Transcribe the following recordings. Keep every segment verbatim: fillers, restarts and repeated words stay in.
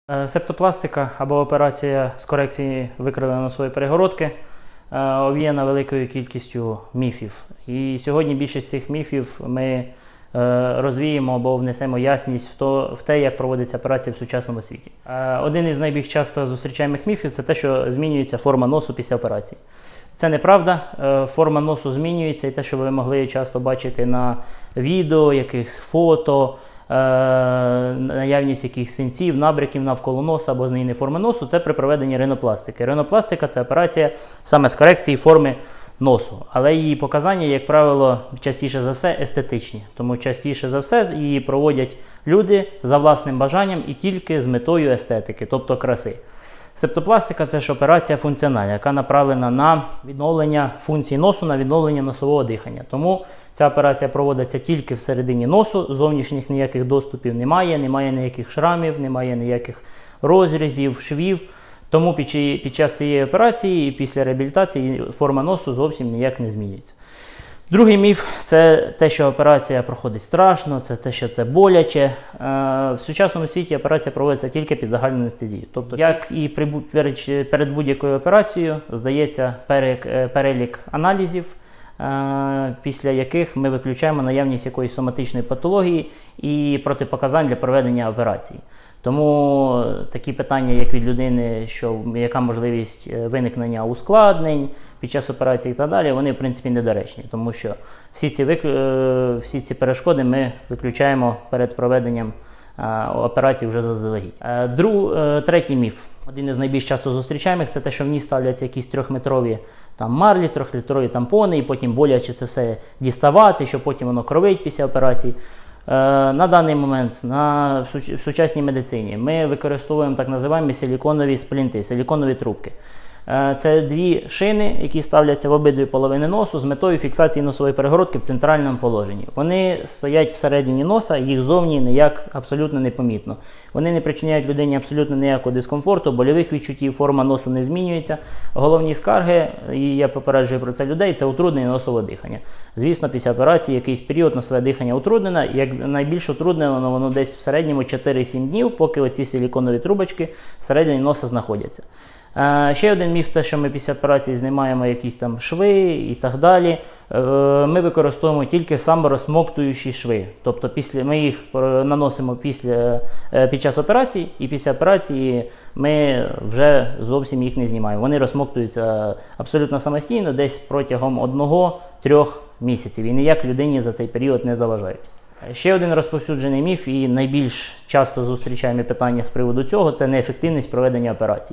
Септопластика або операція з корекції викривлення носової перегородки об'єднана великою кількістю міфів. І сьогодні більшість цих міфів ми розвіємо або внесемо ясність в, то, в те, як проводиться операція в сучасному світі. Один із найбільш часто зустрічаємих міфів – це те, що змінюється форма носу після операції. Це неправда. Форма носу змінюється, і те, що ви могли часто бачити на відео, якихось фото, наявність якихось синців, набряків навколо носа або зміни форми носу – це при проведенні ринопластики. Ринопластика – це операція саме з корекції форми носу, але її показання, як правило, частіше за все естетичні. Тому частіше за все її проводять люди за власним бажанням і тільки з метою естетики, тобто краси. Септопластика – це ж операція функціональна, яка направлена на відновлення функції носу, на відновлення носового дихання. Тому ця операція проводиться тільки всередині носу, зовнішніх ніяких доступів немає, немає ніяких шрамів, немає ніяких розрізів, швів. Тому під час цієї операції і після реабілітації форма носу зовсім ніяк не змінюється. Другий міф – це те, що операція проходить страшно, це те, що це боляче. В сучасному світі операція проводиться тільки під загальною анестезією. Тобто, як і перед будь-якою операцією, здається перелік аналізів, після яких ми виключаємо наявність якоїсь соматичної патології і протипоказань для проведення операції. Тому такі питання, як від людини, що яка можливість виникнення ускладнень під час операції і так далі, вони в принципі недоречні, тому що всі ці, виклю... всі ці перешкоди ми виключаємо перед проведенням операції вже заздалегідь. Друг... Третій міф, один із найбільш часто зустрічаємих, це те, що в ній ставляться якісь трьохметрові там, марлі, трьохлітрові тампони, і потім боляче це все діставати, що потім воно кровить після операції. На даний момент на в сучасній медицині ми використовуємо так називаємо силіконові сплінти, силіконові трубки. Це дві шини, які ставляться в обидві половини носу з метою фіксації носової перегородки в центральному положенні. Вони стоять всередині носа, їх зовні ніяк абсолютно не помітно. Вони не причиняють людині абсолютно ніякого дискомфорту, больових відчуттів, форма носу не змінюється. Головні скарги, і я попереджую про це людей, це утруднення носового дихання. Звісно, після операції якийсь період носове дихання утруднено, як найбільш утруднено воно десь в середньому чотири-сім днів, поки оці силіконові трубочки всередині носа знаходяться. Uh, ще один міф, те, що ми після операції знімаємо якісь там шви і так далі. Uh, ми використовуємо тільки саморозсмоктуючі шви. Тобто після, ми їх наносимо після, uh, під час операції, і після операції ми вже зовсім їх не знімаємо. Вони розсмоктуються абсолютно самостійно, десь протягом одного-трьох місяців. І ніяк людині за цей період не заважають. Ще один розповсюджений міф і найбільш часто зустрічаємо питання з приводу цього – це неефективність проведення операцій.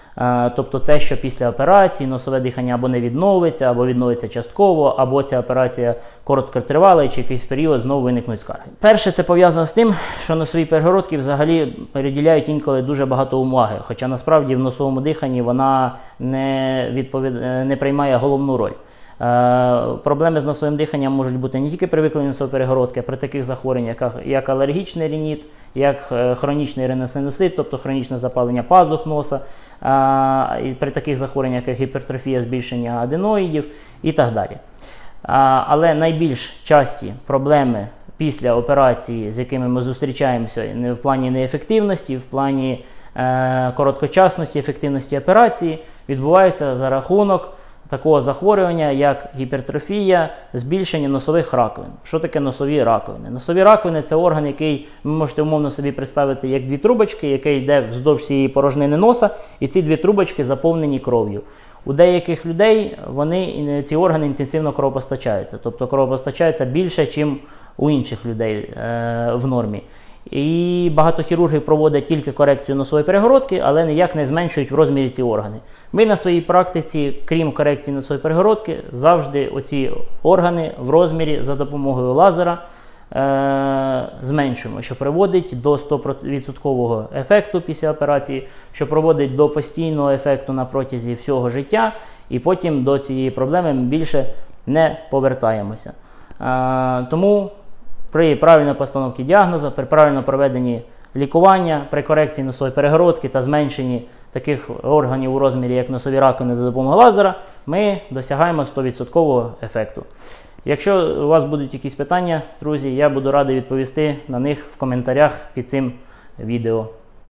Тобто те, що після операції носове дихання або не відновиться, або відновиться частково, або ця операція короткотривала і чи якийсь період знову виникнуть скарги. Перше, це пов'язано з тим, що носові перегородки взагалі приділяють інколи дуже багато уваги, хоча насправді в носовому диханні вона не, відповід... не приймає головну роль. Проблеми з носовим диханням можуть бути не тільки при викривленні носової перегородки, а при таких захворюваннях, як, як алергічний рініт, як хронічний риносинусит, тобто хронічне запалення пазух носа, а, і при таких захворюваннях, як гіпертрофія, збільшення аденоїдів і так далі. А, але найбільш часті проблеми після операції, з якими ми зустрічаємося в плані неефективності, в плані е, короткочасності, ефективності операції, відбуваються за рахунок такого захворювання, як гіпертрофія, збільшення носових раковин. Що таке носові раковини? Носові раковини – це орган, який ви можете умовно собі представити як дві трубочки, який йде вздовж цієї порожнини носа, і ці дві трубочки заповнені кров'ю. У деяких людей вони, ці органи інтенсивно кровопостачаються, тобто кровопостачаються більше, ніж у інших людей е, в нормі. І багато хірургів проводять тільки корекцію носової перегородки, але ніяк не зменшують в розмірі ці органи. Ми на своїй практиці, крім корекції носової перегородки, завжди оці органи в розмірі за допомогою лазера е зменшуємо, що приводить до сто відсотків ефекту після операції, що приводить до постійного ефекту на протязі всього життя, і потім до цієї проблеми ми більше не повертаємося. Е тому при правильній постановці діагнозу, при правильному проведенні лікування, при корекції носової перегородки та зменшенні таких органів у розмірі, як носові раковини за допомогою лазера, ми досягаємо сто відсотків ефекту. Якщо у вас будуть якісь питання, друзі, я буду радий відповісти на них в коментарях під цим відео.